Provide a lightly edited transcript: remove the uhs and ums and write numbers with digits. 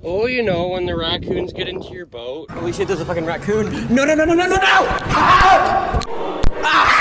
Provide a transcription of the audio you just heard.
Oh, you know, when the raccoons get into your boat. Holy shit, there's a fucking raccoon. No, no, no, no, no, no, no! Ah! Ah!